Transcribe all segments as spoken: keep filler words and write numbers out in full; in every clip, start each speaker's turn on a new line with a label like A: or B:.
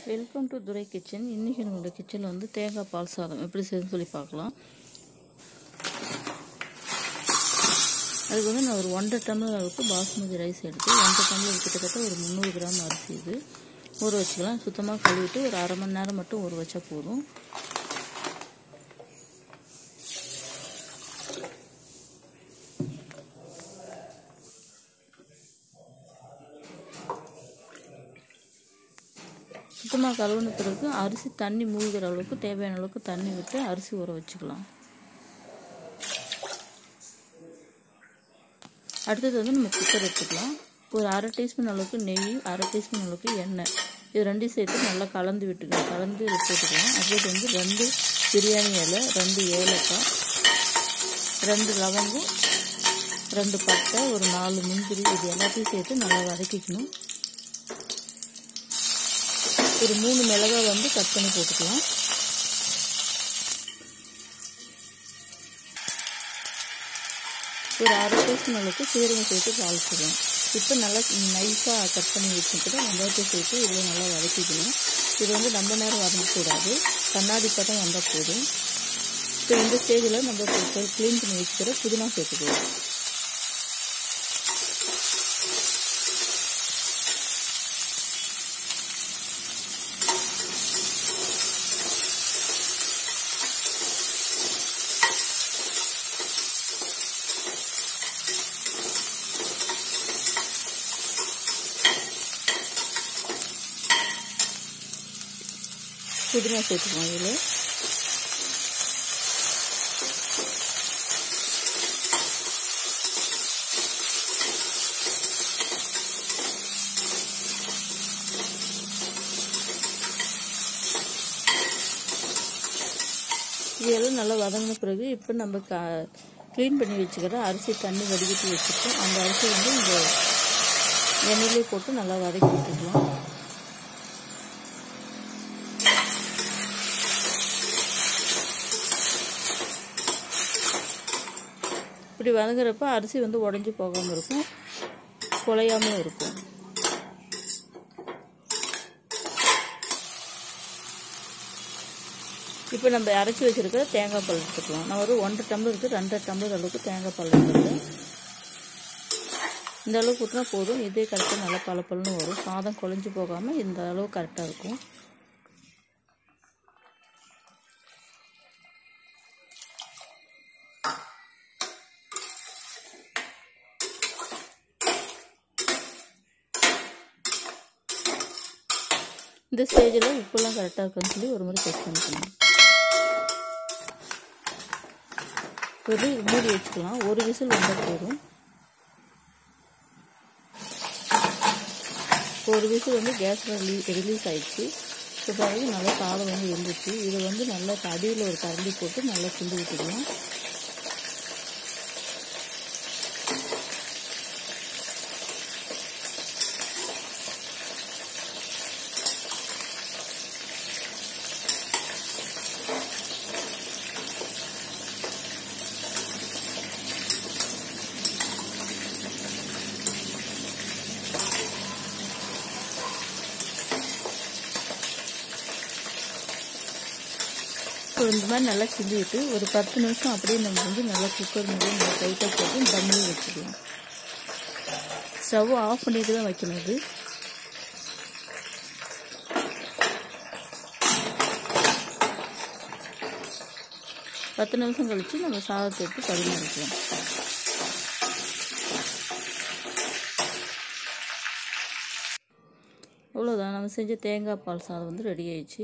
A: Welcome to Durai kitchen. இன்றைக்கி நம்மளோட கிச்சனில் வந்து தேங்காய் பால் சாதம் எப்படி செய்யணும்னு சொல்லி பார்க்கலாம். அதுக்கு வந்து நான் ஒரு ஒன்றரை டம்ளர் அளவுக்கு பாஸ்மதி ரைஸ் எடுத்து ஒன்றரை டம்ளர் கிட்டத்தட்ட ஒரு முந்நூறு கிராம் அரிசி இது ஊற வச்சுக்கலாம். சுத்தமாக கழுவிட்டு ஒரு அரை மணி நேரம் மட்டும் ஊற வச்சா போதும். சுத்தமாக கழுவுன பிறகு அரிசி தண்ணி மூழ்கிற அளவுக்கு தேவையான அளவுக்கு தண்ணி விட்டு அரிசி ஊற வச்சுக்கலாம். அடுத்தது வந்து நம்ம குக்கர் எடுத்துக்கலாம். ஒரு அரை டீஸ்பூன் அளவுக்கு நெய், அரை டீஸ்பூன் அளவுக்கு எண்ணெய், இது ரெண்டையும் சேர்த்து நல்லா கலந்து விட்டுக்கலாம். கலந்து போட்டுக்கலாம். அடுத்தது வந்து ரெண்டு பிரியாணி இலை, ரெண்டு ஏலக்காய், ரெண்டு லவங்கம், ரெண்டு பட்டை, ஒரு நாலு முந்திரி, இது எல்லாத்தையும் சேர்த்து நல்லா வதக்கிக்கணும். ஒரு மூணு மிளகாய் வந்து கட் பண்ணி போட்டுக்கலாம். ஒரு அரை டீஸ்பூன் அளவுக்கு சீரகம் சேர்த்து தாளிச்சிடலாம். இப்போ நல்லா நைஸாக கட் பண்ணி வச்சுட்டு வெங்காயத்தை சேர்த்து இதில் நல்லா வதக்கிக்கணும். இது வந்து ரொம்ப நேரம் வதங்கக்கூடாது, கண்ணாடி பட்டம் வந்தால் போதும். இப்போ இந்த ஸ்டேஜில் நம்ம க்ளீன் பண்ணி வச்சுக்கிற புதினா சேர்த்துக்கலாம். புதினா சேர்த்துக்கலாம். இதில் இதெல்லாம் நல்லா வதங்கின பிறகு இப்போ நம்ம க க்ளீன் பண்ணி வச்சுக்கிற அரிசி தண்ணி வடிகட்டி வச்சுருக்கோம். அந்த அரிசி வந்து இந்த எண்ணெயிலே போட்டு நல்லா வதக்கி விட்டுக்கலாம். இப்படி வதங்குறப்ப அரிசி வந்து உடஞ்சி போகாமல் இருக்கும், குலையாமல் இருக்கும். இப்போ நம்ம அரைச்சி வச்சுருக்க தேங்காய் பால் எடுத்துக்கலாம். நான் ஒரு ஒன்றரை டம்ளருக்கு ரெண்டரை டம்ளர் அளவுக்கு தேங்காய் பால் எடுத்துருக்கேன். இந்த அளவுக்கு ஊற்றினா போதும். இதே கரெக்டாக நல்லா பல பல்னு வரும். சாதம் குழஞ்சி போகாமல் இந்த அளவு கரெக்டாக இருக்கும். இந்த ஸ்டேஜில் உப்புலாம் கரெக்டாக இருக்குன்னு சொல்லி ஒரு முறை செக் பண்ணிக்கணும். ஒரு மூடி வச்சுக்கலாம். ஒரு விசில் வந்தால் போதும். ஒரு விசில் வந்து கேஸில் ரிலீ ரிலீஸ் ஆகிடுச்சு. இப்போ பாருங்க நல்லா சாதம் வந்து வெந்துச்சு. இதை வந்து நல்லா அடியில் ஒரு கரண்டி போட்டு நல்லா கிண்டி விட்டுக்கலாம். இந்த மாதிரி நல்லா கிண்டி விட்டு ஒரு பத்து நிமிஷம் அப்படியே நம்ம வந்து நல்லா குக்கர் மூடி நல்லா டைட்டாக போட்டு தம்மில் வச்சுக்கலாம். ஸ்டவ் ஆஃப் பண்ணிட்டு தான் வைக்கணும். இது பத்து நிமிஷம் கழித்து நம்ம சாதத்தை எடுத்து பரிமாறிக்கலாம். அவ்வளோதான், நம்ம செஞ்ச தேங்காய் பால் சாதம் வந்து ரெடி ஆயிடுச்சு.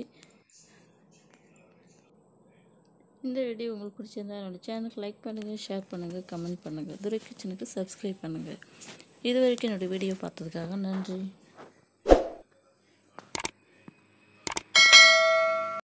A: இந்த வீடியோ உங்களுக்கு பிடிச்சிருந்தா என்னோடய சேனலுக்கு லைக் பண்ணுங்கள், ஷேர் பண்ணுங்கள், கமெண்ட் பண்ணுங்கள். துரை கிச்சனுக்கு சப்ஸ்கிரைப் பண்ணுங்கள். இது வரைக்கும் என்னோடய வீடியோ பார்த்ததுக்காக நன்றி.